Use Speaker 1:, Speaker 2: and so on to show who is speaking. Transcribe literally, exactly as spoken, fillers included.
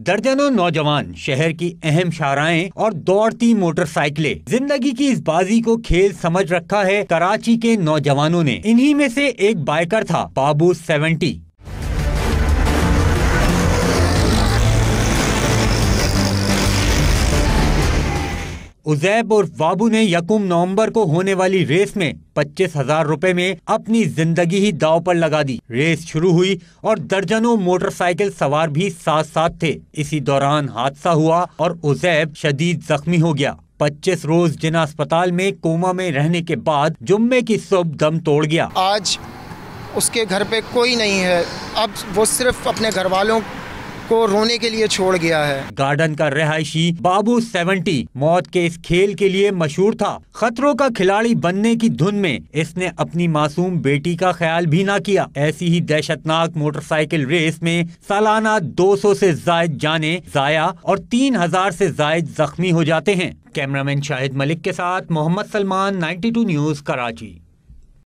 Speaker 1: दर्जनों नौजवान, शहर की अहम शाहराएं और दौड़ती मोटरसाइकिलें, जिंदगी की इस बाजी को खेल समझ रखा है कराची के नौजवानों ने। इन्हीं में से एक बाइकर था बाबू सेवेंटी। उजैब और बाबू ने यकुम नवंबर को होने वाली रेस में पच्चीस हजार रुपए में अपनी जिंदगी ही दांव पर लगा दी। रेस शुरू हुई और दर्जनों मोटरसाइकिल सवार भी साथ साथ थे। इसी दौरान हादसा हुआ और उजैब शदीद जख्मी हो गया। पच्चीस रोज जिना अस्पताल में कोमा में रहने के बाद जुम्मे की सुबह दम तोड़ गया।
Speaker 2: आज उसके घर पे कोई नहीं है, अब वो सिर्फ अपने घर वालों को रोने के लिए छोड़ गया है।
Speaker 1: गार्डन का रहायशी बाबू सेवेंटी मौत के इस खेल के लिए मशहूर था। खतरों का खिलाड़ी बनने की धुन में इसने अपनी मासूम बेटी का ख्याल भी ना किया। ऐसी ही दहशतनाक मोटरसाइकिल रेस में सालाना दो सौ से जायद जाने जाया और तीन हजार से जायद जख्मी हो जाते हैं। कैमरामैन शाहिद मलिक के साथ Mohammad Salman, ninety two news Karachi.